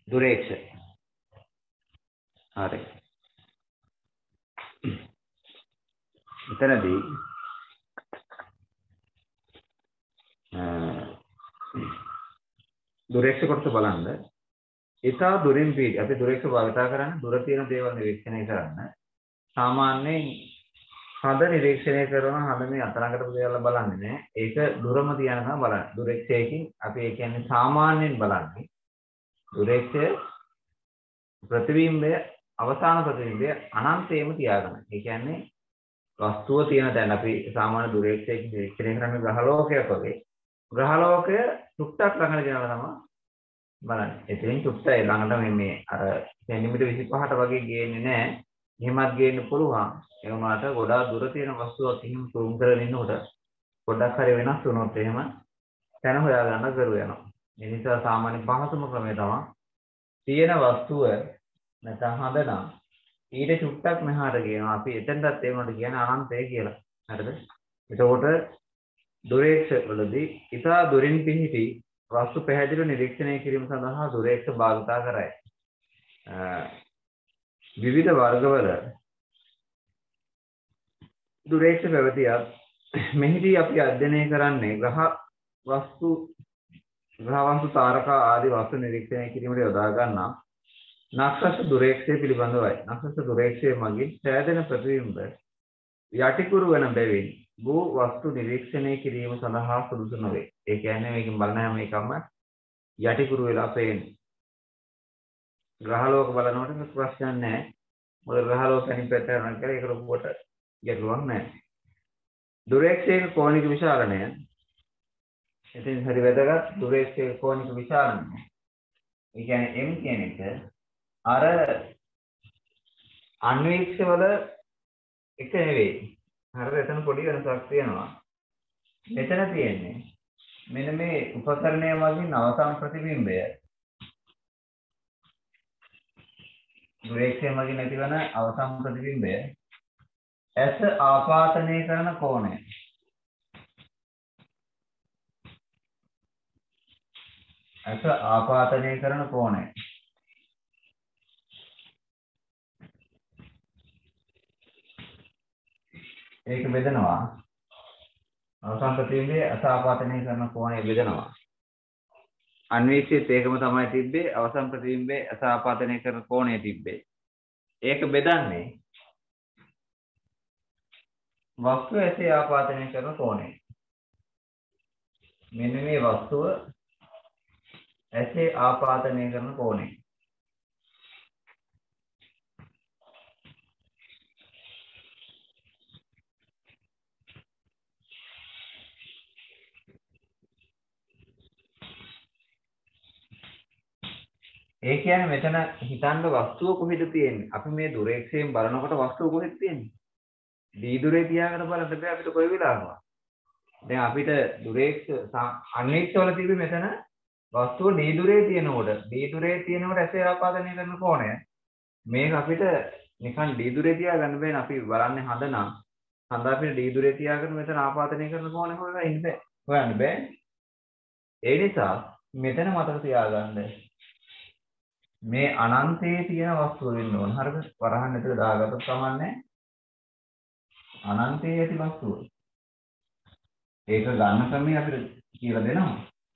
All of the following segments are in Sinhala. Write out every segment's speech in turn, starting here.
දුරේක්ෂ. හරි. එතනදී දුරේක්ෂ කොටස බලන්න. ඊටා දුරින් පිට අපි දුරේක්ෂ භාවිතා කරන්නේ දුර තියෙන දේවල් නිරීක්ෂණය කරන්න. සාමාන්‍යයෙන් හද නිරීක්ෂණය කරන හද මේ අතරකට දේවල් බලන්නේ නැහැ. ඒක දුරම තියනකම් බලන්න. දුරේක්ෂයකින් අපි ඒ කියන්නේ සාමාන්‍යයෙන් බලන්නේ දුරේක්ෂය ප්‍රතිබිම්බය අවසාන ප්‍රතිබිම්බය අනන්තයෙන්ම තියාගන්න. ඒ කියන්නේ වස්තුව තියෙන තැන අපි සාමාන්‍ය දුරේක්ෂයකින් නිරීක්ෂණය කරන්නේ ග්‍රහලෝකයක් වගේ. ග්‍රහලෝකය ටුක්ටක් ළඟට ගෙනලා තමයි බලන්න. එතෙන් චුට්ටයි ළඟට මේ අර සෙන්ටිමීටර් 25ට වගේ ගේන්නේ නැහැ. එහෙමත් ගේන්න පුළුවන්. ඒ වුණාට ගොඩාක් දුර තියෙන වස්තුවක් එහෙම zoom කරගෙන ඉන්නකොට පොඩ්ඩක් හරි වෙනස් වුණොත් එහෙම තැන හොයාගන්න කරු වෙනවා. ඒ නිසා සාමාන්‍ය පහසුම ක්‍රමය තමයි තියෙන වස්තුව නැත්නම් හදනම් ඊට චුට්ටක් මෙහාට ගේනවා. අපි එතෙන්ටත් ඒ වුණාට කියන්නේ අනන්තය කියලා. හරිද? එතකොට දුරේක්ෂ වලදී ඉතා දුරින් පිහිටි වස්තු පැහැදිලිව නිරීක්ෂණය කිරීම සඳහා දුරේක්ෂ භාවිතා කරයි. විවිධ වර්ගවල දුරේක්ෂ පැවතියක් මෙහිදී අපි අධ්‍යයනය කරන්නේ ග්‍රහ වස්තු තාරකා ආදී වස්තු නිරීක්ෂණය කිරීමට යොදා ගන්නා නක්ෂත්‍ර දුරේක්ෂය පිළිබඳවයි. නක්ෂත්‍ර දුරේක්ෂය මගින් සෑදෙන ප්‍රතිබිම්බ යටිකුරු වන බැවින් භූ වස්තු නිරීක්ෂණය කිරීම සඳහා සුදුසු නොවේ. ඒ කියන්නේ මේකෙන් බලන හැම එකම යටිකුරු වෙලා පේන්නේ. ග්‍රහලෝක බලනකොට ප්‍රශ්නයක් නැහැ. මොකද ග්‍රහලෝක අනිත් පැත්තට යනවා කියලා ඒක ලොකුවට ගැටලුවක් නැහැ. දුරේක්ෂයේ කෝණික විශාලනය. ඉතින් හරි වැදගත් දුරේක්ෂයේ කෝණික විශාලනය. ඒ කියන්නේ m කියන එක අර අන්වීක්ෂ වල එක නෙවෙයි. හරිද? එතන පොඩි වෙනසක් තියෙනවා. මෙතන තියෙන්නේ මෙන්න මේ උපකරණය වලින් අවසාන ප්‍රතිබිම්බය දුරේක්ෂය මගින් ඇතිවන අවසාන ප්‍රතිබිම්බය ඇස ආපාතනය කරන කෝණය. ඇස ආපාතනය කරන කෝණය. ඒක බෙදනවා. අවසාන ප්‍රතිබිම්බයේ ඇස ආපාතනය කරන කෝණය බෙදනවා. අන්වීක්ෂිත ඒකම තමයි තිබ්බේ. අවසාන ප්‍රතිබිම්බයේ ඇස ආපාදනය කරන කෝණය තිබ්බේ. ඒක බෙදන්නේ වස්තුව ඇසේ ආපාදනය කරන කෝණය. මෙන්න මේ වස්තුව ඇසේ ආපාදනය කරන කෝණය. ඒ කියන්නේ මෙතන හිතන්න වස්තුව කොහෙද තියෙන්නේ? අපි මේ දුරේක්ෂයෙන් බලනකොට වස්තුව කොහෙද තියෙන්නේ? දී දුරේ තියාගෙන බලන්න බෑ අපිට කොයි වෙලාවකවත්. දැන් අපිට දුරේක්ෂ අන්වීක්ෂ වල තිබෙන්නේ මෙතන වස්තුව දී දුරේ තියෙනකොට ඇසේ ආපාදනය කරන කෝණය. මේක අපිට නිකන් දී දුරේ තියාගන්න බෑනේ. අපි බලන්නේ හඳ නම් හඳ අපිට දී දුරේ තියාගෙන මෙතන ආපාදනය කරන කෝණය හොයන්න බෑ. ඒ නිසා මෙතන මතක තියාගන්න මේ අනන්තයේ තියෙන වස්තුව වෙන්න ඕන. හරිද? වරහන් ඇතුලේ දාගත්තොත් කමන්නේ. අනන්තයේ ඇති වස්තුව. ඒක ගන්න ක්‍රමය අපිට කියලා දෙනවා.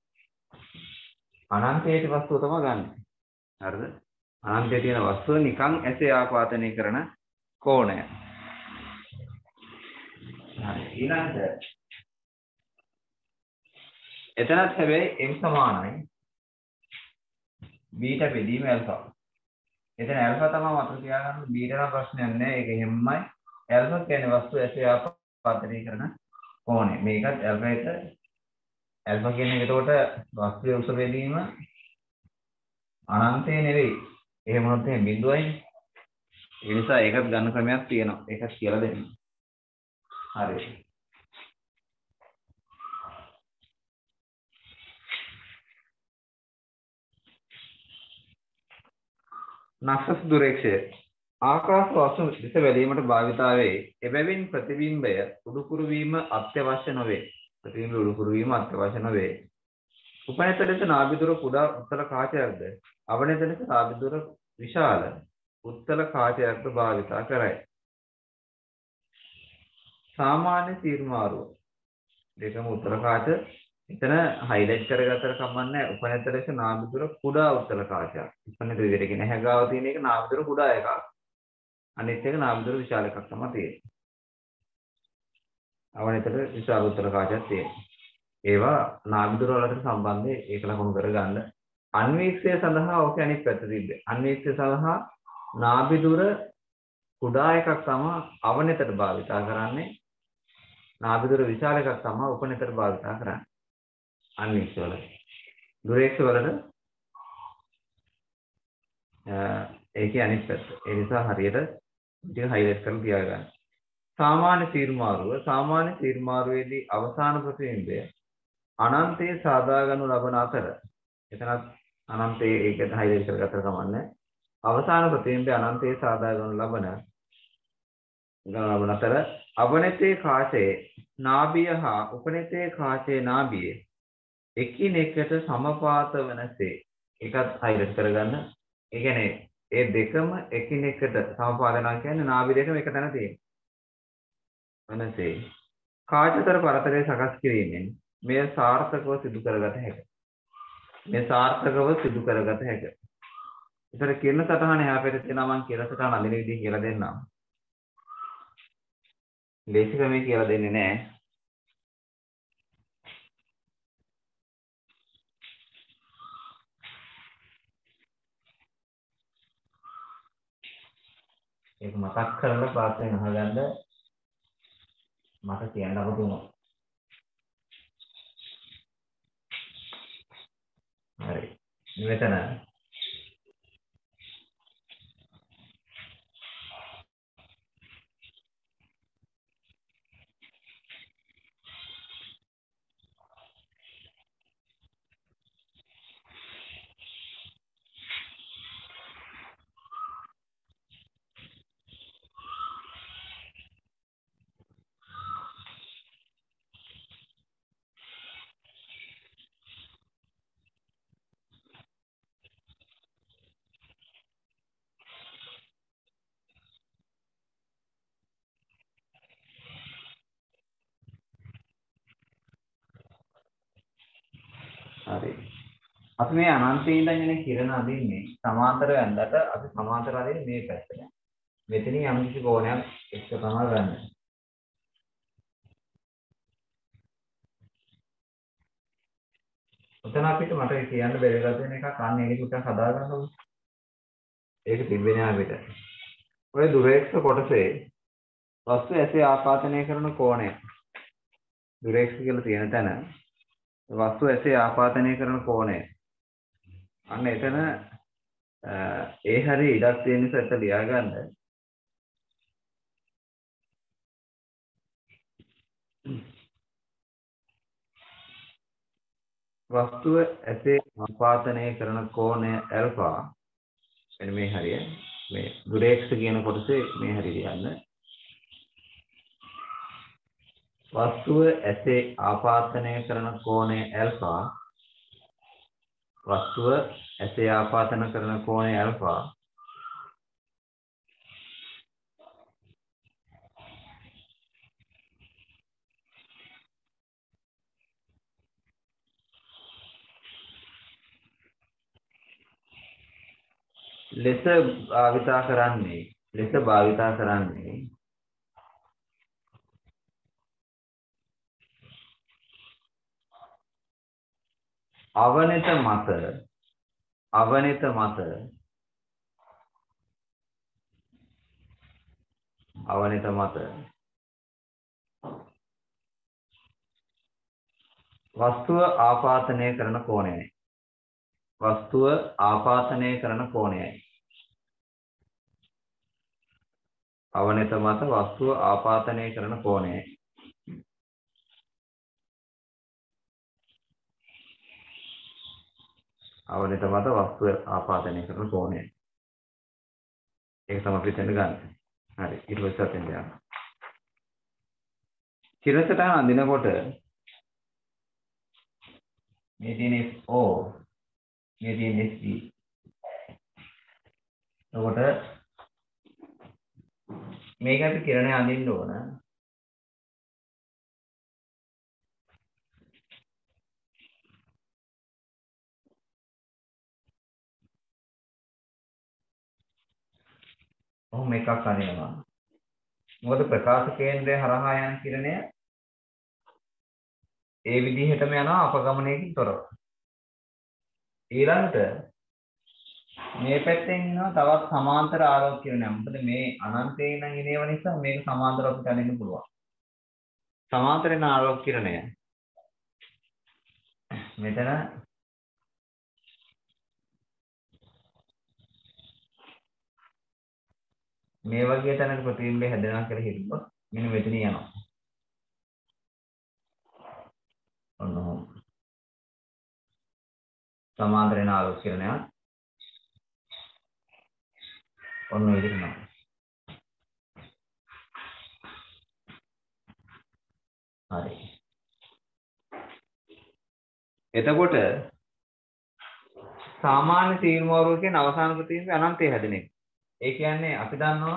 අනන්තයේ ඇති වස්තුව තමයි ගන්න. හරිද? අනන්තයේ තියෙන වස්තුව නිකන් ඇසේ ආපාදනය කරන කෝණය. හරි. ඊළඟට එතනත් හැබැයි m සමානයි බීටා බෙදීම ඇල්ෆා. එතන ඇල්ෆා තමයි මතක තියාගන්න. බීටා නම් ප්‍රශ්නයක් නැහැ. ඒක හැමයි. ඇල්ෆා කියන්නේ වස්තු ඇසේ ආපාදනය කරන කෝණය. මේකත් ඇල්ෆා එක ඇල්ෆා කියන්නේ එතකොට වස්තුවේ උස බෙදීම අනන්තේ නෙවෙයි. එහෙම වුණොත් එහෙනම් බිඳුවයි. ඒ නිසා ඒකත් ගන්න ක්‍රමයක් තියෙනවා. ඒකත් කියලා දෙන්න. හරි. නක්ෂත්‍ර දුරේක්ෂය ආකාශ වස්තු දිස බැලීමට භාවිතා වේ. එබැවින් ප්‍රතිබිම්බය උඩුකුරු වීම අත්‍යවශ්‍ය නොවේ. ප්‍රතිබිම්බය උඩුකුරු වීම අත්‍යවශ්‍ය නොවේ. උපනත ලෙස නාභිදුර කුඩා උත්තල කාචයක්ද අවනත ලෙස නාභිදුර විශාල උත්තල කාචයක්ද භාවිතා කරයි. සාමාන්‍ය තීර්මාරුව දෙකම උත්තල කාච එතන හයිලයිට් කරගත්තට කමන්නේ උපනත ලෙස නාභිදුර කුඩා උත්තල කාචයක්. උපනත විදිහට කියන හැගාව තියෙන එක නාභිදුර කුඩා එකක්. අනිත් එක නාභිදුර විශාල එකක් තමයි තියෙන්නේ. අවනතට විශාල උත්තල කාචයක් තියෙනවා. ඒවා නාභිදුර වලට සම්බන්ධයෙන් ඒක ලකුණු කරගන්න. අන්වීක්ෂය සඳහා ඔක අනිත් පැත්ත තිබ්බේ. අන්වීක්ෂය සඳහා නාභිදුර කුඩා එකක් තමයි අවනතට භාවිතා කරන්නේ. නාභිදුර විශාල එකක් තමයි උපනතට භාවිතා කරන්නේ. අන්වීක්ෂ වල. දුරේක්ෂ වලට ඒකේ අනිත් පැත්ත. ඒ නිසා හරියට ටික හයිලයිට් කරලා තියාගන්න. සාමාන්‍ය තීර්මාරුවේදී අවසාන ප්‍රතිබිම්බය අනන්තයේ සාදා ගන්නු ලබන අතර එතනත් අනන්තයේ ඒකට හයිලයිට් කරගත්තට කමන්නේ. අවසාන ප්‍රතිබිම්බය අනන්තයේ සාදා ගන්නු ලබන අතර අවනතයේ කාචයේ නාභිය හා උපනතයේ කාචයේ නාභිය එකිනෙකට සමපාත වනසේ ඒකත් හයිලයිට් කරගන්න. ඒ කියන්නේ ඒ දෙකම එකිනෙකට සමපාත වෙනවා කියන්නේ නාභිය දෙකම එක තැන තියෙනවා. වනසේ කාචතර පරතරය සකස් කිරීමෙන් මෙය සාර්ථකව සිදු කරගත හැකියි. ඒතර කිරණ සටහන එහා පැත්තේ තියෙනවා මම කිරණ සටහන අඳින විදිහ කියලා දෙන්නම්. ලේසි ක්‍රමයේ කියලා දෙන්නේ නැහැ. ඒක මතක් කරලා පාස්යෙන් අහගන්න මට කියන්න අපතුමා. හරි. මෙතන හරි. අපි මේ අනන්තයේ ඉඳන් එන කිරණ අදින්නේ සමාන්තර වැන්දට අපි සමාන්තර අදින්නේ මේ පැත්තට. මෙතනින් යම් කිසි කෝණයක් එක්ක තමයි ගන්න. උතන අපිට මට කියන්න බැරි වෙලා තියෙන එකක් අන්න ඒක ටිකක් හදා ගන්න ඕනේ. ඒක තිබෙන්නේ අපිට. ඔය දුරේක්ෂ කොටසේ වස්තු ඇසේ ආපාතනය කරන කෝණය. දුරේක්ෂ කියලා තියෙන තැන වස්තු ඇසේ ආපාතනය කරන කෝණය. අන්න එතන ඒ හැරි ඉඩක් තියෙන නිසා ඒක ලියා ගන්න. වස්තුව ඇසේ ආපාතනය කරන කෝණය ඇල්ෆා. එන්න මේ හරිය. මේ දුරේක්ෂ කියන කොටසේ මේ හරිය ලියන්න. වස්තුව ඇසේ ආපාතනය කරන කෝණය ඇල්ෆා. වස්තුව ඇසේ ආපාතන කරන කෝණය ඇල්ෆා. ලෙස භාවිතා කරන්නේ අවනත මත වස්තුව ආපාතනය කරන කෝණයයි. වස්තුව ආපාතනය කරන කෝණයයි. අවනත මත වස්තුව ආපාතනය කරන කෝණයයි. අවනත මත වස්තුව ආපාදනය කරන කෝණය. ඒක තමයි අපි හිතන්න ගන්න. හරි. ඊට පස්සේ අතෙන් යන්න. කිරසට අඳිනකොට මේ තියෙන FO මේ තියෙන SE. එතකොට මේක අපි කිරණය අඳින්න ඕන. ඔහොම එකක් අඳිනවා. මොකද ප්‍රකාශ කේන්ද්‍රය හරහා යන කිරණය ඒ විදිහටම යනවා අපගමනයකින් තොරව. ඊළඟට මේ පැත්තෙන් එනවා තවත් සමාන්තර ආලෝක කිරණයක්. මොකද මේ අනන්තයෙන් නම් එනේව නිසා මේක සමාන්තරව අපිට අඳින්න පුළුවන්. සමාන්තරෙන් ආලෝක කිරණය. මෙතන මේ වගේ තැනක ප්‍රතිබිම්බය හැදෙනවා කියලා හිතුවොත් මෙන්න මෙතන යනවා. ඔන්න ඔහොම. සමාන්තරෙන් ආලෝක කිරණයක්. ඔන්න ඔය විදිහට යනවා. හරි. එතකොට සාමාන්‍ය තීර්මාරුව කියන අවසාන ප්‍රතිබිම්බය අනන්තය හැදෙන එක. ඒ කියන්නේ අපි දන්නවා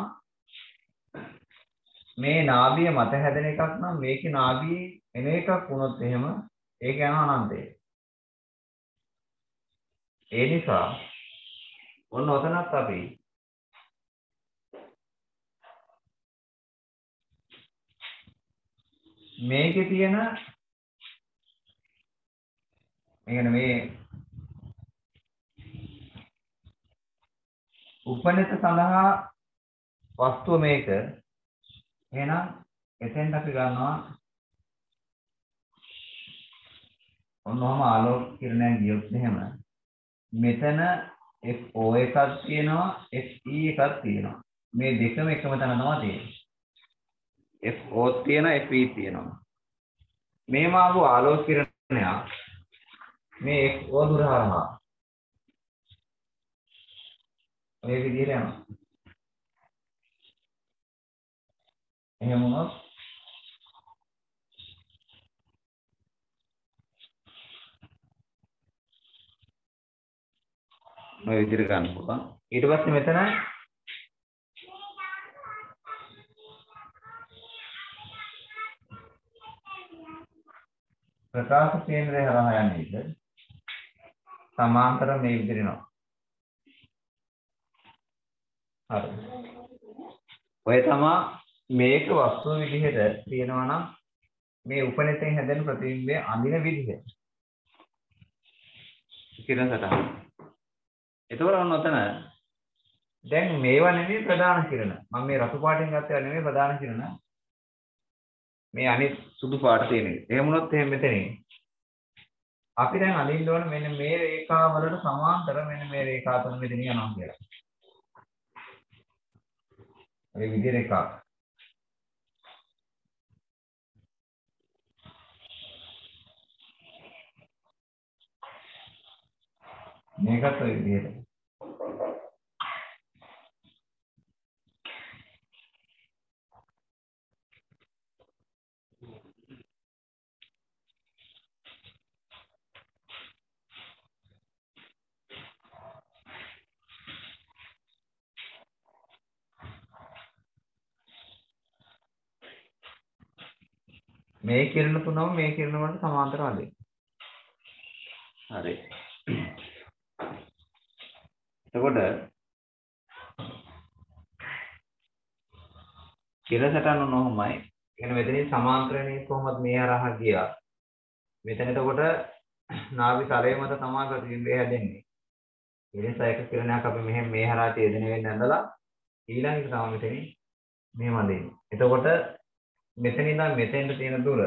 මේ නාභිය මත හැදෙන එකක් නම් මේකේ නාභියේ එන එකක් වුණොත් එහෙම ඒක යනවා අනන්තය. ඒ නිසා ඔන්න ඔතනත් අපි මේකේ තියෙන මේ උපනිත සඳහා වස්තුව මේක. එහෙනම් එතෙන්ට අපි ගන්නවා ඔන්නෝම ආලෝක කිරණයක් ගියොත් එහෙම මෙතන FO එකක් තියෙනවා FE එකක් තියෙනවා. මේ දෙකම එකම තැන තමයි තියෙන්නේ. FO තියෙනවා FE තියෙනවා. මේම ආපු ආලෝක කිරණයක් මේ FO දුර හරහා ඔය විදිහට යනවා. එහෙම වුණොත් ඔය විදිහට ගන්න පුළුවන්. ඊට පස්සේ මෙතන ප්‍රකාශ කේන්ද්‍රය හරහා යන්නේ ඉත සමාන්තර මේ විදිහට එනවා. හරි. ඔය තමයි මේක වස්තුව විදිහට තියෙනවා නම් මේ උපනිතෙන් හැදෙන ප්‍රතිබිම්බය අඳින විදිහ. කිරණ සටහන. එතකොට ඔන්න ඔතන දැන් මේවා නෙමෙයි ප්‍රධාන කිරණ. මම මේ රතු පාටින් ගත්තේවා නෙමෙයි ප්‍රධාන කිරණ. මේ අනිත් සුදු පාට තියෙන එක. එහෙම වුණොත් එහෙම මෙතනින් අපි දැන් අඳින්න ඕන මෙන්න මේ රේඛාවලට සමාන්තර මෙන්න මේ රේඛා තුන මෙතන යනවා කියලා. මේ විදිහ රේඛා. මේකත් ඔය විදිහට. මේ කිරණ තුනම මේ කිරණ වලට සමාන්තරව අඳින්න. හරි. එතකොට කිරණ සටහන නොමයි. එන මෙතනින් සමාන්තරණේ කොහොමද මේ හරහා ගියා. මෙතන එතකොට නාභි තලය මත තමයි ප්‍රතිබිම්බය හැදෙන්නේ. ඒ නිසා එක කිරණයක් අපි මෙහෙම මේ හරහා ඡේදනය වෙන්න ඇඳලා ඊළඟ එක තමයි මෙතනින් මෙහෙම අඳින්නේ. එතකොට මෙතන ඉඳන් මෙතෙන්ට තියෙන දුර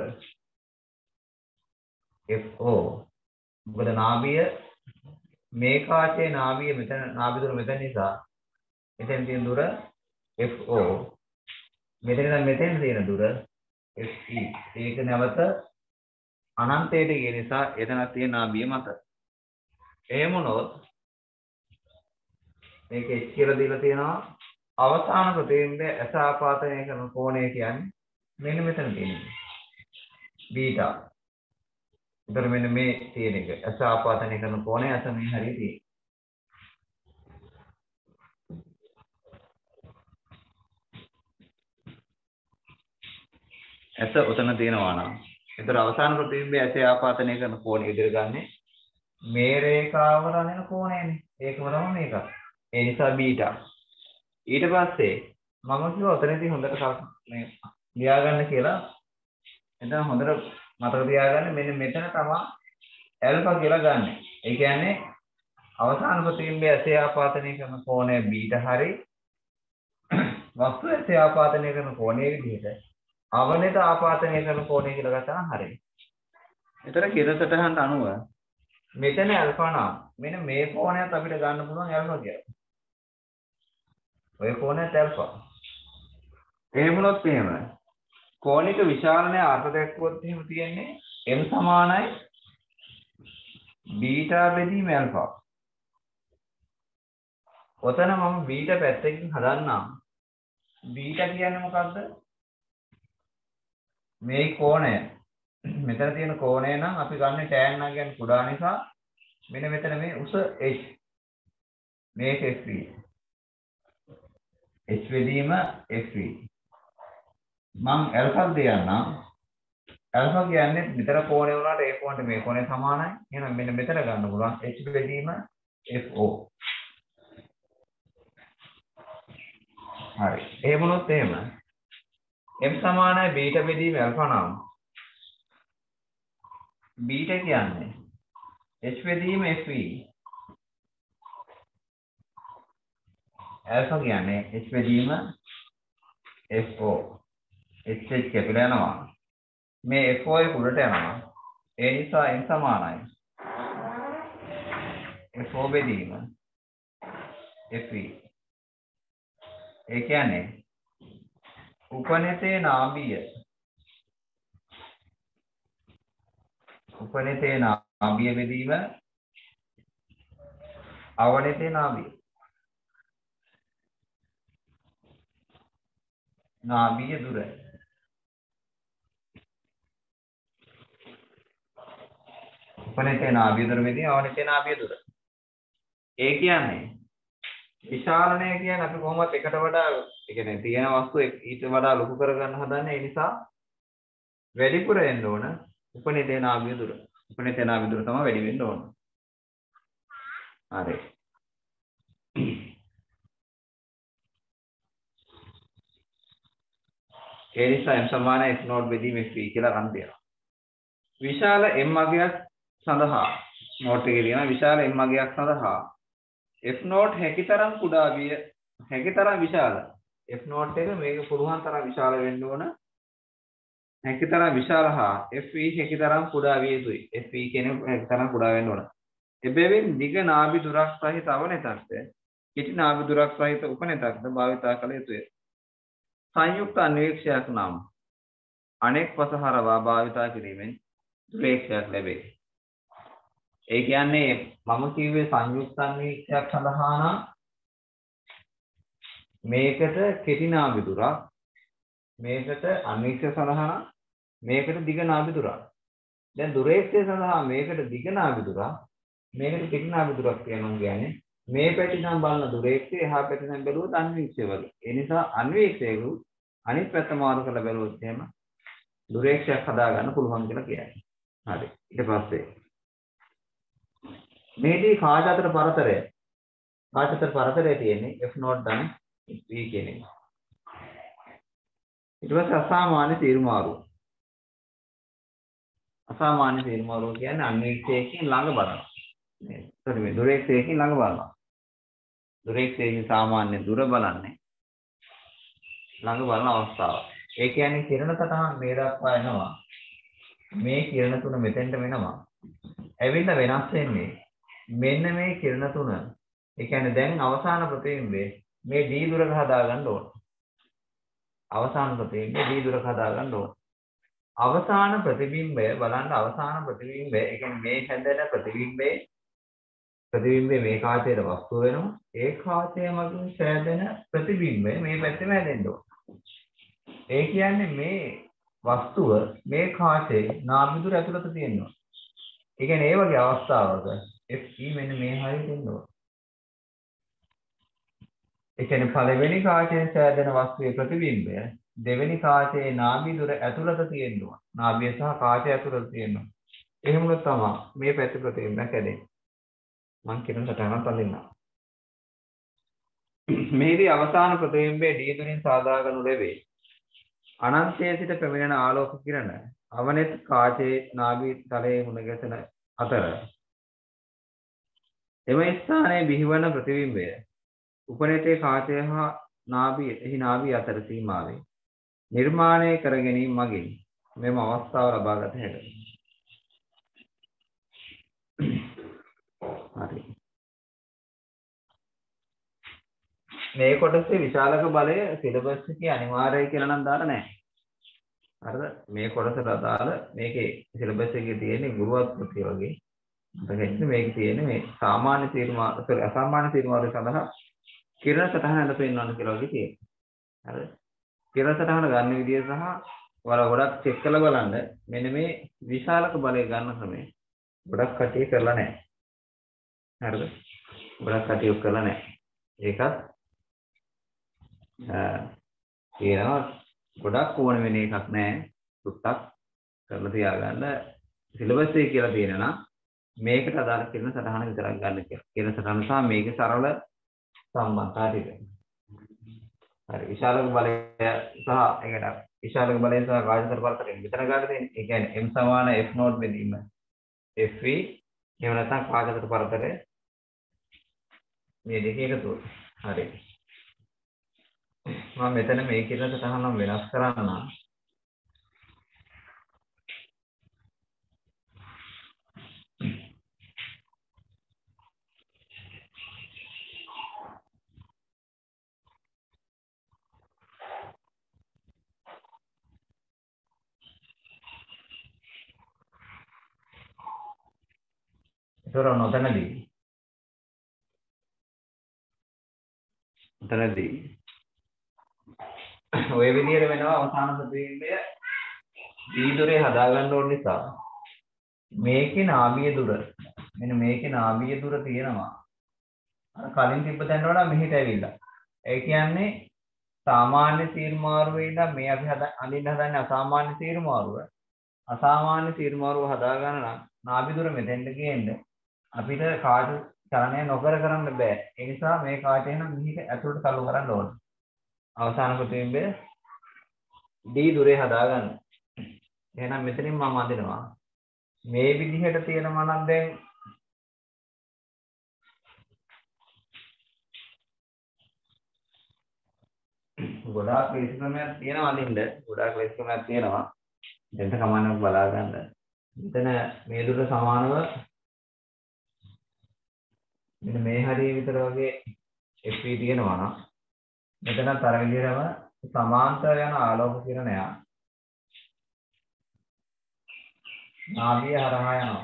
FO. මොකද නාභිය මේ කාචේ නාභිය මෙතන නාභි දුර මෙතන නිසා මෙතෙන් තියෙන දුර FO. මෙතන ඉඳන් මෙතෙන් තියෙන දුර FE. ඒක නැවත අනන්තයට ගිය නිසා එතන තියෙන නාභිය මත. එහෙම වුණොත් මේක H කියලා දීලා තියෙනවා අවසාන ප්‍රතිබිම්බය ඇස ආපාතනය කරන කෝණය කියන්නේ මෙන්න මෙතන තියෙනවා බීටා. එතකොට මෙන්න මේ තියෙන එක. ඇස ආපාදනය කරන කෝණය ඇස මේ හරිය තියෙන්නේ. ඇස උතන තියෙනවා නම් එතකොට අවසාන ප්‍රතිබිම්බය ඇසේ ආපාදනය කරන කෝණය ඉදිරිය ගන්නේ මේ රේඛාව රැඳෙන කෝණයනේ. ඒකම තමයි මේක. ඒ නිසා බීටා. ඊට පස්සේ මම කිව්වා උතනදී හොඳට මේ ලියා ගන්න කියලා. එතන හොඳට මතක තියාගන්න මෙන්න මෙතන තමයි ඇල්ෆා කියලා ගන්න. ඒ කියන්නේ අවසාන ප්‍රතිබිම්බය ඇසේ ආපාදනය කරන කෝණය බීටා හරි වස්තු ඇසේ ආපාදනය කරන කෝණය විදිහට අවනත ආපාදනය කරන කෝණය කියලා ගත්තා නම් හරියි. ඒතර කිරසටහනට අනුව මෙතන ඇල්ෆා නම් මෙන්න මේ කෝණයත් අපිට ගන්න පුළුවන් ඇල්ෆා කියලා. ඔය කෝණයත් ඇල්ෆා. එහෙම වුණොත් එහෙම කෝණික විචාරණය අර්ථ දැක්වුවොත් එහෙම තියෙන්නේ m සමානයි බීටා බෙදීම ඇල්ෆා. ඔතන මම බීටා පැත්තකින් හදන්නම්. බීටා කියන්නේ මොකද්ද? මේ කෝණය. මෙතන තියෙන කෝණය නම් අපි ගන්න tan නම් කියන්නේ කුඩා නිසා මෙන්න මෙතන මේ උස h. මේක fv. h බෙදීම fv. මම ඇල්ෆා දෙන්නම්. ඇල්ෆා කියන්නේ විතර කෝණය වුණාට ඒ කෝණයට මේ කෝණය සමානයි. එහෙනම් මෙන්න මෙතන ගන්න පුළුවන් h බෙදීම fo. හරි. එහෙම වුණොත් එහෙම m සමානයි බීටා බෙදීම ඇල්ෆා නම් බීටා කියන්නේ h බෙදීම fv. ඇල්ෆා කියන්නේ h බෙදීම fo. h කැපිලා යනවා. මේ fo එක උඩට යනවා. ඒ නිසා n සමානයි fo බෙදීම fv. ඒ කියන්නේ උපනතේ නාභිය බෙදීම අවනතේ නාභිය. නාභිය දුර. උපනතේ නාභිය දුර බෙදීම අවනතේ නාභිය දුර. ඒ කියන්නේ විශාලණය කියන්නේ අපි කොහොමද එකට වඩා ඒ කියන්නේ තියෙන වස්තු ඊට වඩා ලොකු කරගන්න හදන්නේ. ඒ නිසා වැඩිපුර එන්න ඕන උපනිතේ නාභිය දුර. උපනිතේ නාභිය දුර තමයි වැඩි වෙන්න ඕන. හරි. ඒ නිසා m සමානයි f නෝට් බෙදීම f කියලා ගන්න දෙනවා. විශාල m අගයක් සඳහා නෝට් එකේ තියෙනවා විශාල m අගයක් සඳහා f නෝට් හැකිතරම් කුඩා විය හැකිතරම් විශාල. f නෝට් එක මේක පුළුවන් තරම් විශාල වෙන්න ඕන. හැකිතරම් විශාල හා fe හැකිතරම් කුඩා විය යුතුයි. fe කියන්නේ හැකිතරම් කුඩා වෙන්න ඕන. එබැවින් දිග නාභි දුරක් සහිත අවනතක්ද කෙටි නාභි දුරක් සහිත උපනතක්ද භාවිතා කළ යුතුය. සංයුක්ත අන්වීක්ෂයක් නම් අනෙක් පස හරවා භාවිතා කිරීමෙන් දුරේක්ෂයක් ලැබේ. ඒ කියන්නේ මම කිව්වේ සංයුක්ත අන්වීක්ෂයක් සඳහා නම් මේකට කෙටි නාභි දුරක් මේකට අන්වීක්ෂය සඳහා මේකට දිග නාභි දුරක්. දැන් දුරේක්ෂය සඳහා මේකට දිග නාභි දුරක් මේකට කෙටි නාභි දුරක් කියනවා කියන්නේ මේ පැති නම් බලන දුරේක්ෂය එහා පැති නම් බැලුවොත් අන්වීක්ෂය වගේ. ඒ නිසා අන්වීක්ෂයක අනිත් පැත්ත මාරු කරලා බැලුවොත් එහෙම දුරේක්ෂයක් හදා ගන්න පුළුවන් කියලා කියන්නේ. හරි. ඊට පස්සේ මේදී කාජාතර පරතරය තියෙන්නේ f නෝට් ධන v කියන එක. ඊට පස්සේ අසාමාන්‍ය තීරමාරුව. අසාමාන්‍ය තීරමාරුව කියන්නේ අන්වීක්ෂයකින් ළඟ බලනවා. නේද? මේ දුරේක්ෂයකින් ළඟ බලනවා. දුරේක්ෂයකින් සාමාන්‍ය දුර බලන්නේ ළඟ බලන අවස්ථාව. ඒ කියන්නේ කිරණ සටහන් මේ දක්වා එනවා. මේ කිරණ තුන මෙතෙන්ට වෙනවා. ඇවිල්ලා වෙනස් වෙන්නේ මෙන්න මේ කිරණ තුන. ඒ කියන්නේ දැන් අවසාන ප්‍රතිබිම්බේ මේ d දුරක හදා ගන්න ඕන. අවසාන ප්‍රතිබිම්බේ d දුරක හදා ගන්න ඕන. අවසාන ප්‍රතිබිම්බය බලන්න අවසාන ප්‍රතිබිම්බය ඒ කියන්නේ මේ හැදෙන ප්‍රතිබිම්බේ මේ කාචයට වස්තු වෙනවා. ඒ කාචය මගින් සෑදෙන ප්‍රතිබිම්බය මේ පැත්තෙම හැදෙන්න ඕන. ඒ කියන්නේ මේ වස්තුව මේ කාචේ නාභි දුර ඇතුළත තියෙනවා. ඒ කියන්නේ ඒ වගේ අවස්ථාවක Fe මෙන්න මේ හරියට එනවා. ඒ කියන්නේ පළවෙනි කාචයෙන් සෑදෙන වස්තුවේ ප්‍රතිබිම්බය දෙවෙනි කාචයේ නාභි දුර ඇතුළත තියෙනවා. නාභිය සහ කාචය ඇතුළත තියෙනවා. එහෙම වුණොත් තමයි මේ පැති ප්‍රතිබිම්බයක් හැදෙන්නේ. මම කියන සටහනක් අඳින්නම්. මේදී අවසාන ප්‍රතිබිම්බයේ D දුරින් සාදා ගනු ලැබේ. අනන්තයේ සිට පැමිණෙන ආලෝක කිරණ අවනෙත් කාචයේ නාභි තලයේ මුණ ගැසෙන අතර එම ස්ථානයේ බිහිවන ප්‍රතිබිම්බය උපනෙතේ කාචය හා නාභිය අතර සීමාවේ නිර්මාණය කර ගැනීම මගින් මෙම අවස්ථාව ලබා ගත හැකියි. හරි. මේ කොටසේ විශාලක බලය සිලබස් එකේ අනිවාර්යයි කියලා නම් දාලා නැහැ. හරිද? මේ කොටසට අදාළ මේකේ සිලබස් එකේ තියෙන ගුරුවත් ප්‍රති වගේ මතකයි මේකේ තියෙන මේ සාමාන්‍ය තීරමාන අසාමාන්‍ය තීරමාන සඳහා කිරණ සටහන අඳ පෙන්වන්න කියලා වගේ තියෙනවා. හරිද? කිරණ සටහන ගන්න විදිය සහ ඔයාලා ගොඩක් චෙක් කරලා බලන්න මෙන්න මේ විශාලක බලය ගන්න ක්‍රමය ගොඩක් කටිය කරලා නැහැ. හරිද? ගොඩක් කටිය කරලා නැහැ. ඒකත් කියනවා ගොඩක් ඕන වෙන එකක් නෑ සුට්ටක් කරලා තියාගන්න සිලබස් එකේ කියලා තියෙනවා මේකට අදාළ කිරණ සටහන විතරක් ගන්න කියලා. කිරණ සටහන සහ මේකේ සරල සම්බන්ධතාවය ටික. හරි විශාලක බලය සහ ඒකට විශාලක බලය සහ රාජතර පරතරයෙන් විතර ගන්න තියෙන්නේ. ඒ කියන්නේ m සමාන f නෝට් බෙදීම f v එහෙම නැත්නම් රාජතර පරතරය මේ දෙක එකතු. හරි. මම මෙතන මේ කිරණ සටහන වෙනස් කරන්න. ඒතර නොතනදී ඔය විදිහට වෙනවා අවසාන ප්‍රතිබිම්බය දීදුරේ හදා ගන්න ඕන නිසා මේකේ නාභිය දුර මෙන්න මේකේ නාභිය දුර තියෙනවා අර කලින් තිබ්බ තැනට වඩා මෙහෙට ඇවිල්ලා ඒ කියන්නේ සාමාන්‍ය තීර්මාරුවේ ඉඳන් මේ අපි අඳින්න හදන්නේ අසාමාන්‍ය තීර්මාරුව හදා ගන්න නම් නාභි දුර මෙතෙන්ට ගේන්න අපිට කාට චලනය නොකර කරන්න බෑ ඒ නිසා මේ කාටේ නම් මෙහිට ඇතුළට තල්ලු කරන්න ඕන අවසාන ප්‍රතිබිම්බය D දුරේ හදාගන්න. එහෙනම් මෙතනින් මම අඳිනවා. මේ විදිහට තියෙනවා නම් දැන් ගොඩාක් ලේසි ක්‍රමයක් තියෙනවා අඳින්න. ගොඩාක් ලේසි ක්‍රමයක් තියෙනවා. දෙන්න කමන්නක් බලා ගන්න. මෙතන මේ දුර සමානව මෙන්න මේ හරිය විතර වගේ FV තියෙනවා නම් මෙතනත් අර විදිහටම සමාන්තර යන ආලෝක කිරණයක් නාභිය හරහා යනවා.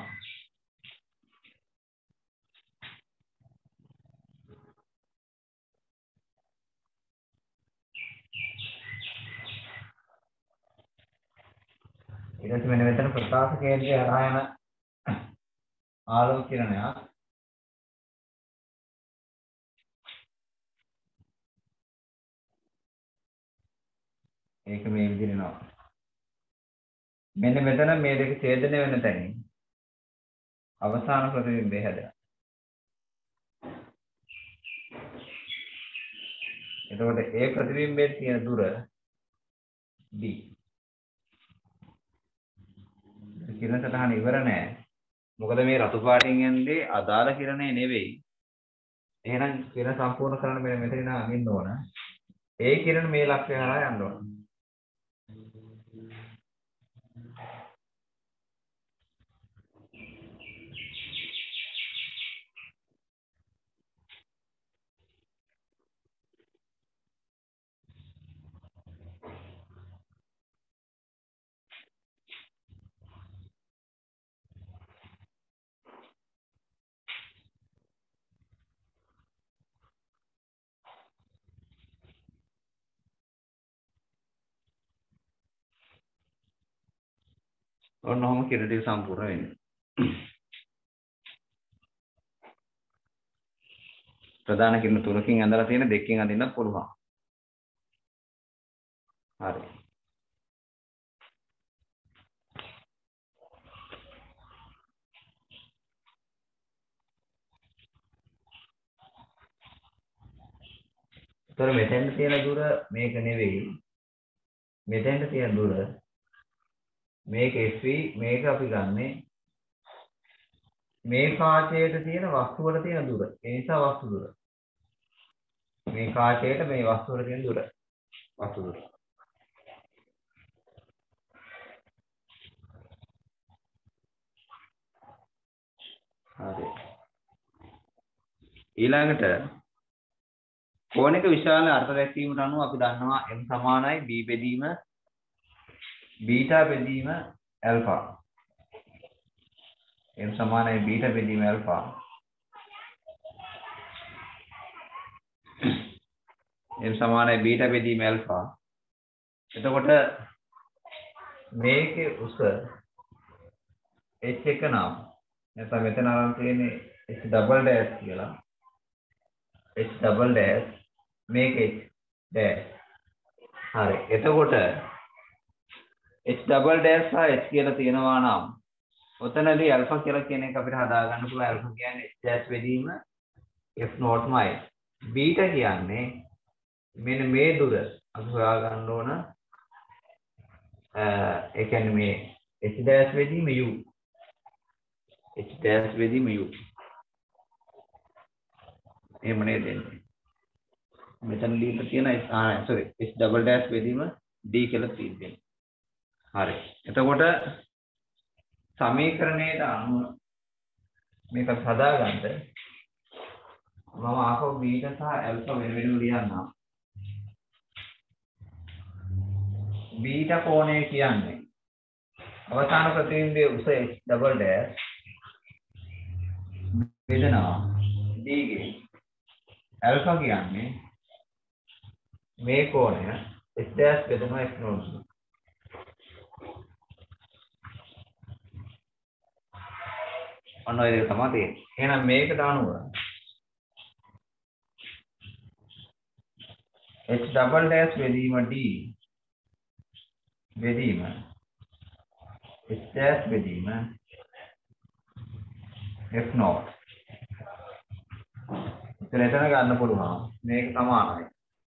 ඊට පස්සේ මෙන්න මෙතන ප්‍රකාශ කේන්ද්‍රය හරහා යන ආලෝක කිරණයක් ඒක මේ විදිහට එනවා. මෙන්න මෙතන මේ දෙක ඡේදනය වෙන තැනින් අවසාන ප්‍රතිබිම්බය හැදෙනවා. එතකොට ඒ ප්‍රතිබිම්බයේ තියෙන දුර D. කිරණ සටහන ඉවර නෑ. මොකද මේ රතු පාටින් යන්නේ අදාළ කිරණේ නෙවෙයි. එහෙනම් කිරණ සම්පූර්ණ කරන්න මෙතන ඉඳන් අගින්න ඕන. ඒ කිරණ මේ ලක්ෂ්‍ය හරහා යන්න ඕන. ඔන්න ඔහොම කිරණ ටික සම්පූර්ණ වෙන්නේ. ප්‍රධාන කිරණ තුනකින් ඇඳලා තියෙන දෙකකින් අඳින්න පුළුවන්. හරි. ඒතර මෙතෙන් තියෙන දුර මේක නෙවෙයි. මෙතෙන් තියෙන දුර මේක SV මේක අපි ගන්නෙ මේ කාචයට තියෙන වස්තු වල තියෙන දුර. ඒ නිසා වස්තු දුර. මේ කාචයට මේ වස්තු වල තියෙන දුර. වස්තු දුර. හරි. ඊළඟට කෝණික විශාල අර්ථ දැක්වීමට අනුව අපි දන්නවා m සමානයි b බෙදීම බීටා බෙදීම ඇල්ෆා. m සමානයි බීටා බෙදීම ඇල්ෆා. m සමානයි බීටා බෙදීම ඇල්ෆා. එතකොට මේකේ උස h එක නම් නැත්නම් මෙතන අරන් තියෙන්නේ h ඩබල් ඩෑෂ් කියලා. h ඩබල් ඩෑෂ් මේක h ඩෑෂ්. හරි. එතකොට h ඩබල් ඩෑෂ් සහ h කියලා තියෙනවා නම් ඔතනදී ඇල්ෆා කියලා කියන එක අපිට හදා ගන්න පුළුවන්. ඇල්ෆා කියන්නේ h ඩෑෂ් බෙදීම f නෝට්මයි. බීටා කියන්නේ මෙන්න මේ දුර අපි හොයා ගන්න ඕන. ඒ කියන්නේ මේ h ඩෑෂ් බෙදීම u. h ඩෑෂ් බෙදීම u. එහෙම නේද එන්නේ. මෙතන ලියලා තියෙන sorry h ඩබල් ඩෑෂ් බෙදීම d කියලා තියෙන්නේ. හරි. එතකොට සමීකරණයට අනුව මේක හදාගන්න මම ආපහු බීටා සහ ඇල්ෆා වෙන වෙනම ලියන්නම්. බීටා කෝණය කියන්නේ අවසාන ප්‍රතිබිම්බයේ උස h ඩබල් ඩෑෂ් බෙදනවා d ගේ. ඇල්ෆා කියන්නේ මේ කෝණය h ඩෑෂ් බෙදනවා f නෝට්. ඔන්න ඔය දෙක තමයි තියෙන්නේ. එහෙනම් මේකට අනුව h ඩබල් ඩෑෂ් බෙදීම d බෙදීම h ඩෑෂ් බෙදීම f නෝට්. එතන ගන්න පුළුවන්. මේක සමානයි.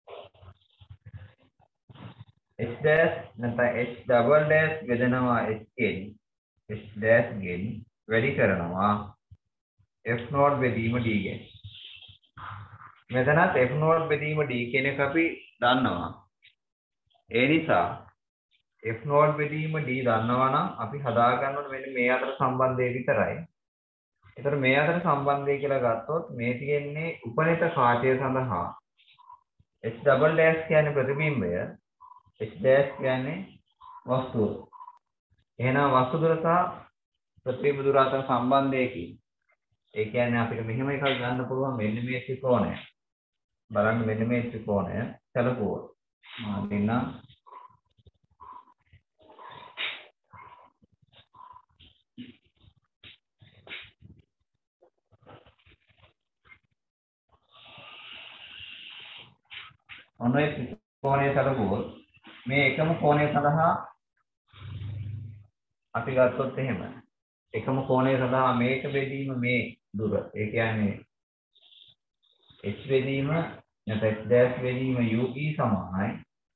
h ඩෑෂ් නැත්නම් h ඩබල් ඩෑෂ් බෙදනවා h ගෙන් h ඩෑෂ් ගෙන් වැඩි කරනවා f නෝට් බෙදීම d ගෙන්. මෙතනත් f නෝට් බෙදීම d කියන එක අපි දන්නවා. ඒ නිසා f නෝට් බෙදීම d දන්නවා නම් අපි හදා ගන්න ඕනේ මෙන්න මේ අතර සම්බන්ධය විතරයි. ඒතර මේ අතර සම්බන්ධය කියලා ගත්තොත් මේ තියෙන්නේ උපනිත කාචය සඳහා h ඩබල් ඩෑෂ් කියන්නේ ප්‍රතිබිම්බය, h ඩෑෂ් කියන්නේ වස්තුව. එහෙනම් වස්තු දුර සහ ප්‍රතිබිම්බ දුර අතර සම්බන්ධයකින් ඒ කියන්නේ අපිට මෙහෙම එකක් ගන්න පුළුවන්. මෙන්න මේ ත්‍රිකෝණය බලන්න. මෙන්න මේ ත්‍රිකෝණය සැලකුවොත් මම දෙන්නම්. ඔන්න ඒ ත්‍රිකෝණය සැලකුවොත් මේ එකම කෝණය සඳහා අපි ගත්තොත් එහෙම එකම කෝණය සඳහා මේක බෙදීම මේ දුර. ඒ කියන්නේ h බෙදීම නැත්නම් h dash බෙදීම u සමානයි.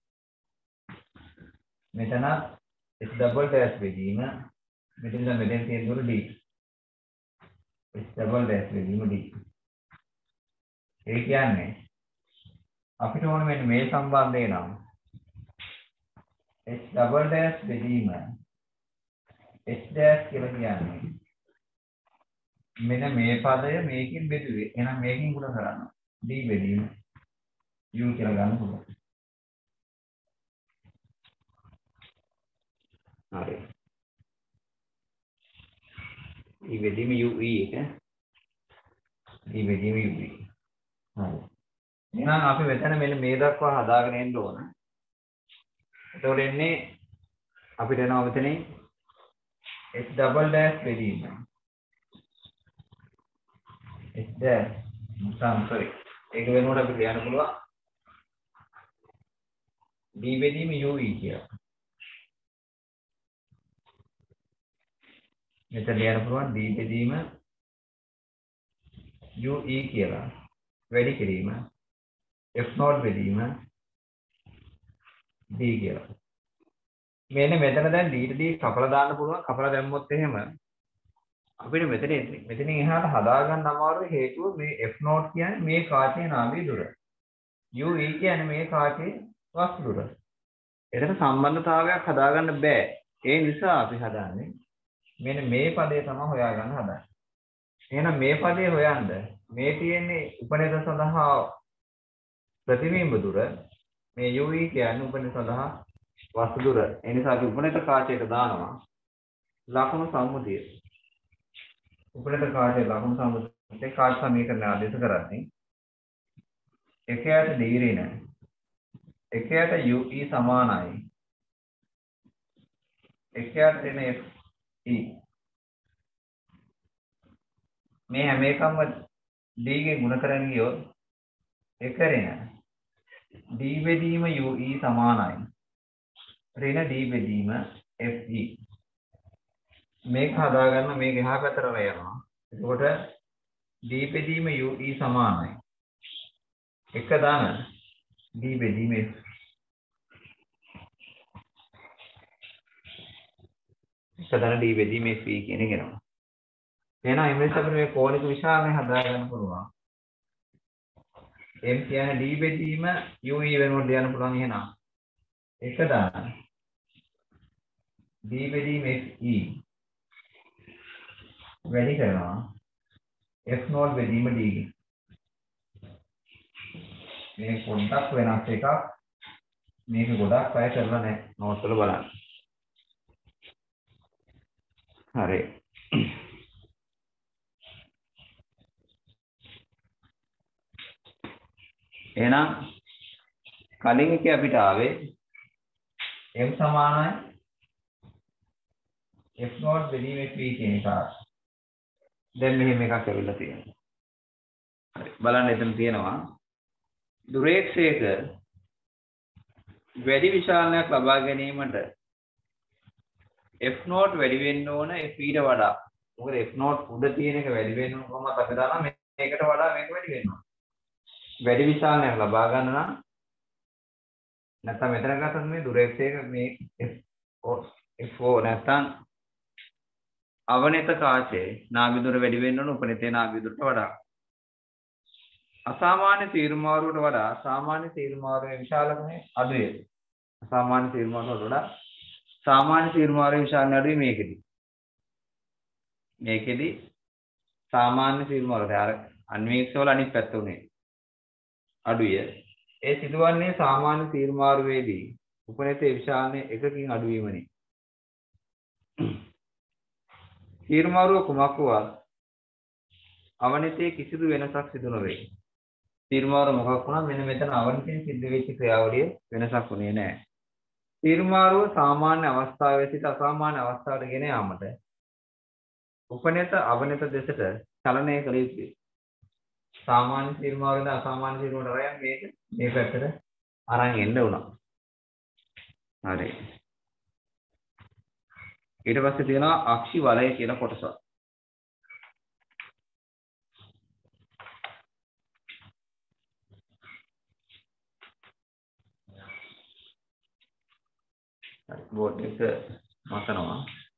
මෙතන h double dash බෙදීම මෙතන මෙතෙන් තියෙන දුර d. h double dash බෙදීම d. ඒ කියන්නේ අපිට ඕන මෙන්න මේ සම්බන්ධය නම් h double dash බෙදීම h dash කියලා කියන්නේ මෙන්න මේ පදය මේකෙන් බෙදුවේ. එහෙනම් මේකෙන් ගුණ කරන්න. d බෙදීම u කියලා ගන්න පුළුවන්. හරි. d බෙදීම u එක. d බෙදීම u. හරි. එහෙනම් අපි මෙතන මෙන්න මේ දක්වා හදාගෙන එන්න ඕන. එතකොට එන්නේ අපිට එනවා මෙතනින් h double dash බෙදීම h dash sorry ඒක වෙනකොට අපි ලියන්න පුළුවන් d බෙදීම ue කියලා. මෙතන ලියන්න පුළුවන් d බෙදීම ue කියලා. වැඩි කිරීම f0 බෙදීම d කියලා. මෙන්න මෙතන දැන් d ට d කපලා දාන්න පුළුවන්. කපලා දැම්මොත් එහෙම අපිට මෙතනින් එහාට හදාගන්න අමාරු හේතුව මේ f0 කියන්නේ මේ කාචයේ නාභිය දුර. ue කියන්නේ මේ කාචයේ වස්තු දුර. එතන සම්බන්ධතාවයක් හදාගන්න බෑ. ඒ නිසා අපි හදාන්නේ මෙන්න මේ පදේ තමයි හොයාගන්න හදන්නේ. එහෙනම් මේ පදේ හොයන්න මේ තියෙන්නේ උපනේද සඳහා ප්‍රතිබිම්බ දුර. මේ ue කියන්නේ උපනේද සඳහා වස්තු දුර. ඒ නිසා අපි උපනේද කාචයට දානවා ලකුණු සම්මුතිය. උපනේද කාචයේ ලකුණු සම්මුතිය කාච සමීකරණ ආදේශ කරන්නේ එකයට d ඍණ එකයට ue සමානයි එකයට ඍණ fe මේ හැම එකක්ම d ගේ ගුණ කරගෙන ගියොත් එක ඍණ d බෙදීම ue සමානයි ඍණ d බෙදීම fe මේක හදාගන්න මේක එහා පැත්තට යනවා. එතකොට d බෙදීම ue සමානයි එක දාන d බෙදීම f. එක දාන d බෙදීම f කියන එක එනවා. එහෙනම් ඉංග්‍රීසි අපිට මේ කෝණික විශාලය හදාගන්න පුළුවන්. m කියන්නේ d බෙදීම ue වෙනුවට ලියන්න පුළුවන් එහෙනම් එක දාන d බෙදීම fe වැඩි කරනවා f0 බෙදීම d ගෙන්. මේ පොඩ්ඩක් වෙනස් එකක්. මේක ගොඩක් අය කරලා නැහැ. නෝට් වල බලන්න. හරි. එහෙනම් කලින් එකේ අපිට ආවේ m සමානයි f0 බෙදීම f කියන එක. දැන් මෙහෙම එකක් ඇවිල්ලා තියෙනවා. හරි. බලන්න එතන තියෙනවා දුරේක්ෂයක වැඩි විශාලනයක් ලබා ගැනීමට f0 වැඩි වෙන්න ඕන f ඊට වඩා. මොකද f0 උඩ තියෙන එක වැඩි වෙන්න ඕන කොහොමද අපි දානවා මේකට වඩා මේක වැඩි වෙන්න ඕන. වැඩි විශාලනයක් ලබා ගන්න නම් නැත්නම් මෙතන ගත්තොත් මේ දුරේක්ෂයක මේ f0 නැත්නම් අවනත කාචයේ නාභි දුර වැඩි වෙන්න ඕන උපනතේ නාභි දුරට වඩා. අසාමාන්‍ය තීරමාරුවට වඩා සාමාන්‍ය තීරමාරුවේ විශාලකම අඩුයි. අසාමාන්‍ය තීරමාරුවට වඩා සාමාන්‍ය තීරමාරුවේ විශාලකම අඩුයි මේකෙදි. මේකෙදි සාමාන්‍ය තීරමාරුවට අර අන්වීක්ෂ වල අනිත් පැත්ත උනේ අඩුය. ඒ සිදුවන්නේ සාමාන්‍ය තීරමාරුවේදී උපනතේ විශාලනය එකකින් අඩුවීමනේ. තීරමාරුව කුමක් වුවත් අවනතේ කිසිදු වෙනසක් සිදු නොවේ. තීරමාරුව මොකක් වුණත් මෙන්න මෙතන අවනතෙන් සිද්ධ වෙච්ච ක්‍රියාවලිය වෙනසක් වුණේ නැහැ. තීරමාරුව සාමාන්‍ය අවස්ථාවේ සිට අසාමාන්‍ය අවස්ථාවට ගෙන යාමට උපනත අවනත දෙසට චලනය කළ යුතුයි. සාමාන්‍ය තීරමාරුවෙන් අසාමාන්‍ය තීරමාරුවට අරන් මේක මේ පැත්තට අරන් එන්න උනා. හරි. ඊට පස්සේ තියෙනවා අක්ෂි වලය කියන කොටස. බෝඩ් එක මතනවා.